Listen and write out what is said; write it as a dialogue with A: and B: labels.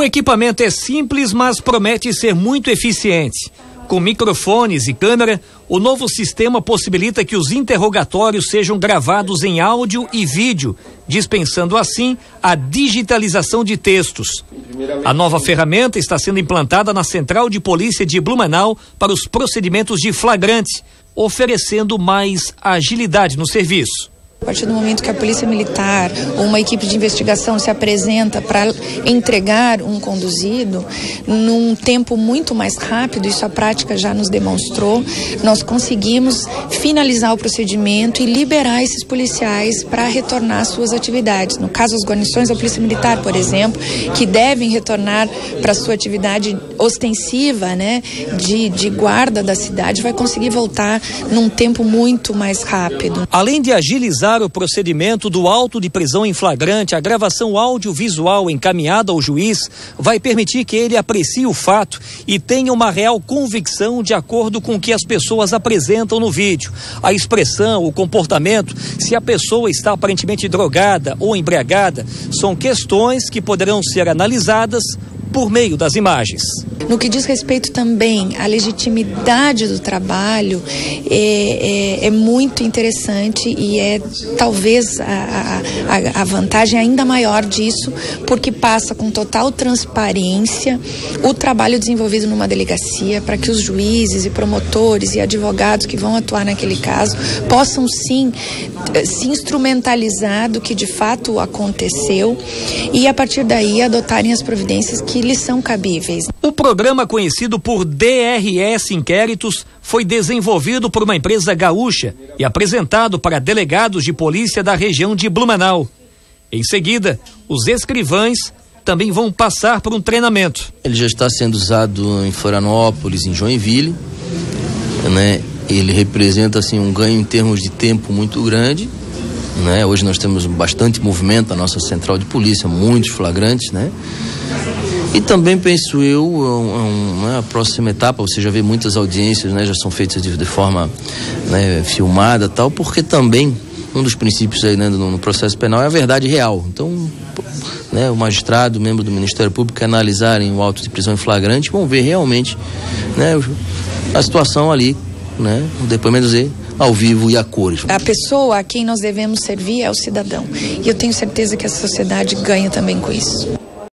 A: O equipamento é simples, mas promete ser muito eficiente. Com microfones e câmera, o novo sistema possibilita que os interrogatórios sejam gravados em áudio e vídeo, dispensando assim a digitalização de textos. A nova ferramenta está sendo implantada na Central de Polícia de Blumenau para os procedimentos de flagrante, oferecendo mais agilidade no serviço.
B: A partir do momento que a Polícia Militar ou uma equipe de investigação se apresenta para entregar um conduzido, num tempo muito mais rápido, isso a prática já nos demonstrou, nós conseguimos finalizar o procedimento e liberar esses policiais para retornar às suas atividades. No caso, as guarnições da Polícia Militar, por exemplo, que devem retornar para a sua atividade ostensiva, né, de guarda da cidade, vai conseguir voltar num tempo muito mais rápido.
A: Além de agilizar o procedimento do auto de prisão em flagrante, a gravação audiovisual encaminhada ao juiz vai permitir que ele aprecie o fato e tenha uma real convicção de acordo com o que as pessoas apresentam no vídeo. A expressão, o comportamento, se a pessoa está aparentemente drogada ou embriagada, são questões que poderão ser analisadas por meio das imagens.
B: No que diz respeito também à legitimidade do trabalho, é muito interessante e é talvez a vantagem ainda maior disso, porque passa com total transparência o trabalho desenvolvido numa delegacia para que os juízes e promotores e advogados que vão atuar naquele caso possam sim se instrumentalizar do que de fato aconteceu e a partir daí adotarem as providências que lhes são cabíveis.
A: O programa conhecido por DRS Inquéritos foi desenvolvido por uma empresa gaúcha e apresentado para delegados de polícia da região de Blumenau. Em seguida, os escrivães também vão passar por um treinamento.
C: Ele já está sendo usado em Florianópolis, em Joinville, né? Ele representa assim um ganho em termos de tempo muito grande, né? Hoje nós temos bastante movimento na nossa central de polícia, muitos flagrantes, né? E também penso eu, a próxima etapa, você já vê muitas audiências, né, já são feitas de forma, né, filmada, tal, porque também um dos princípios aí, né, no processo penal é a verdade real. Então, né, o magistrado, o membro do Ministério Público que analisarem o auto de prisão em flagrante vão ver realmente, né, a situação ali, né, o depoimento dizer ao vivo e a cores.
B: A pessoa a quem nós devemos servir é o cidadão. E eu tenho certeza que a sociedade ganha também com isso.